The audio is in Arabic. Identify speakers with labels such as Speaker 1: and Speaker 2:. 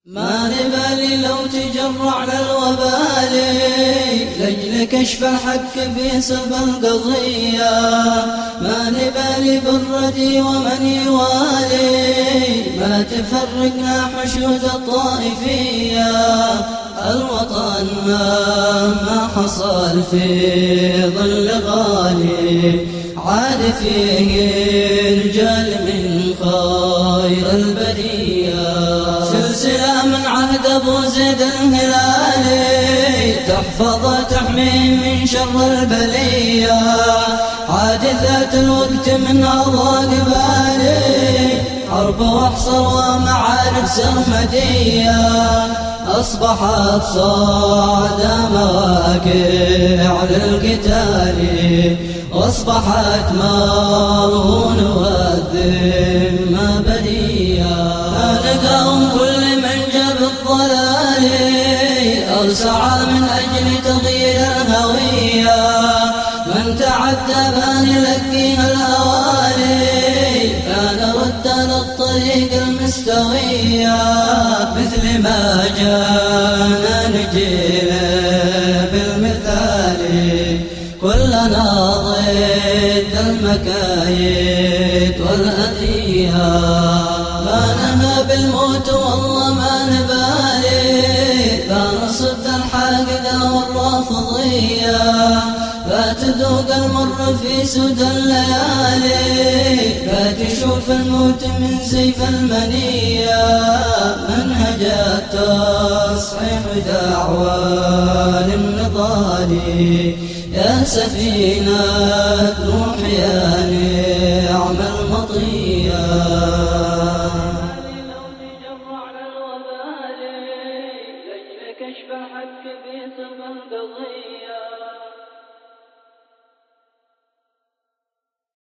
Speaker 1: ما نبالي لو تجرعنا الوبال لأجل كشف الحق في سب القضية، ما نبالي بالردي ومن يوالي، ما تفرقنا حشود الطائفية. الوطن ما حصل في ظل غالي، عاد فيه رجال من خير البرية. سلسلة من عهد أبو زيد الهلالي، تحفظ تحمي من شر البلية. حادثات الوقت من أضواء بالي، حرب واحصر ومعارك سرمدية. أصبحت صعد مواقع للقتال، وأصبحت مرهون والذمة برية. نقاوم كل من جاب الضلال، أو سعى من أجل تغيير الهوية. من تعدى فنلقيها الأوالي، فنرد للطريق المستوية. مثل ما جانا نجينا بالمثال، كلنا ضد المكايد والأذية. ما نهى بالموت والله ما نبالي، فنصد الحاقدة والرافضية. فتذوق المر في سود الليالي، فتشوف الموت من سيف المنية. منهج التصحيح دعوى للنضال، يا سفينة نوح يا نعم المطية. لو تجرعنا الوبال لأجل كشف الحق في سب القضية.